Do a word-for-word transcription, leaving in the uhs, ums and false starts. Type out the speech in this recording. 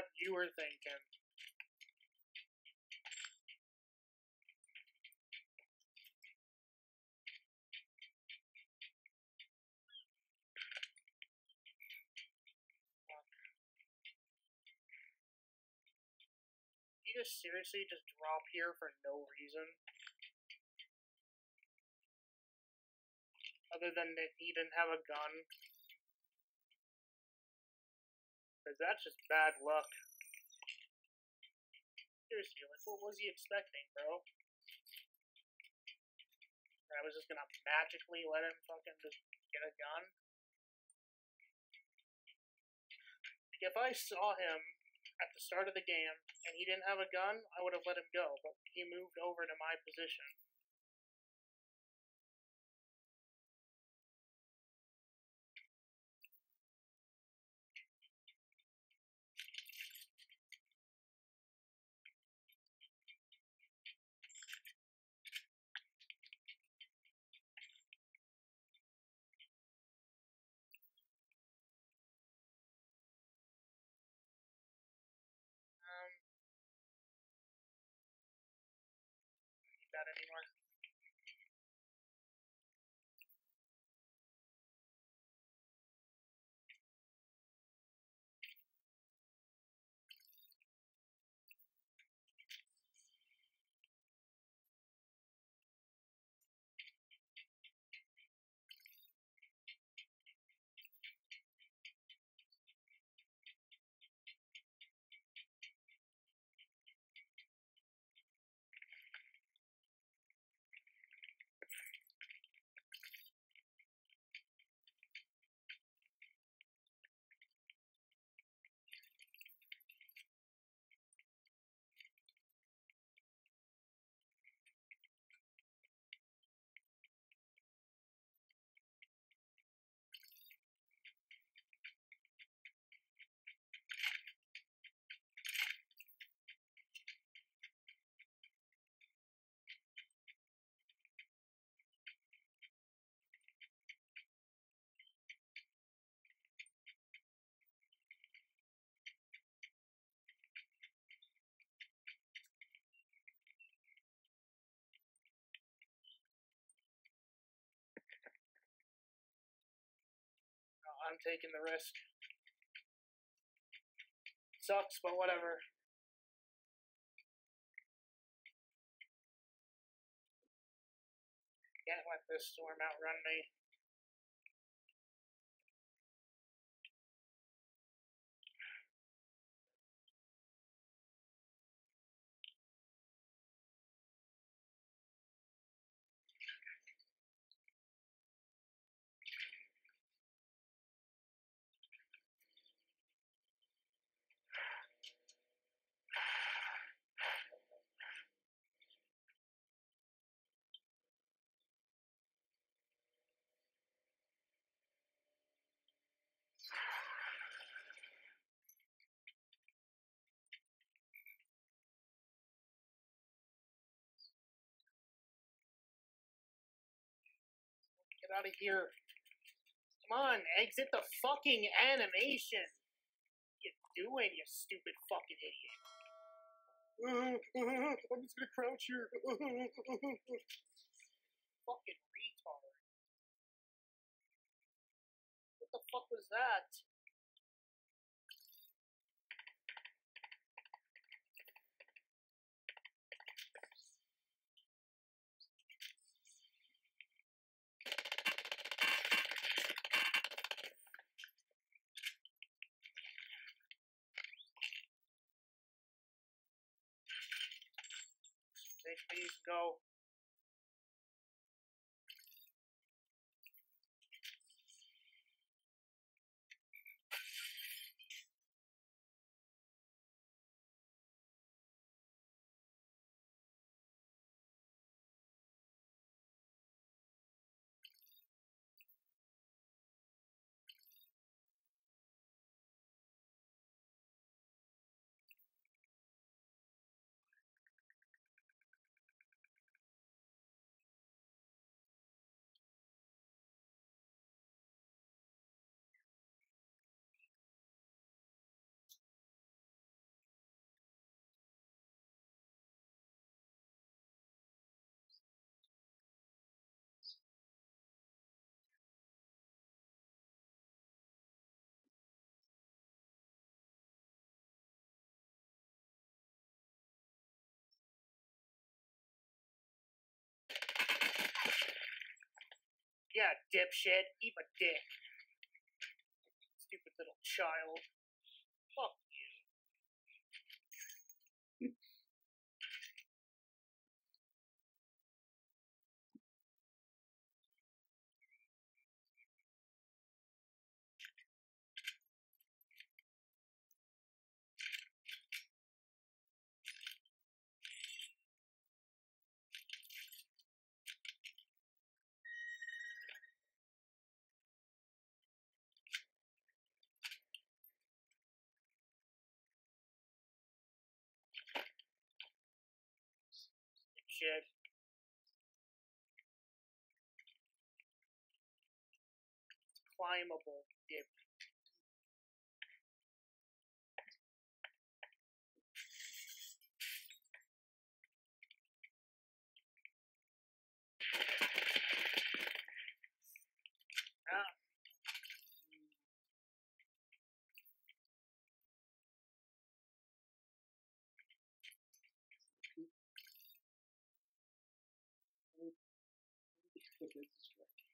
what you were thinking. You just seriously just drop here for no reason? Other than that he didn't have a gun? Because that's just bad luck. Seriously, like, what was he expecting, bro? I was just gonna magically let him fucking just get a gun? If I saw him at the start of the game and he didn't have a gun, I would have let him go, but he moved over to my position. Um, don't need that anymore. I'm taking the risk. Sucks, but whatever. Can't let this storm outrun me. Get out of here. Come on, exit the fucking animation. What are you doing, you stupid fucking idiot? I'm just gonna crouch here. Fucking retard. What the fuck was that? Please go. Yeah, dipshit. Eat my dick. Stupid little child. Fuck you. Dipshit. Climbable dip. Ah. Okay, this is right.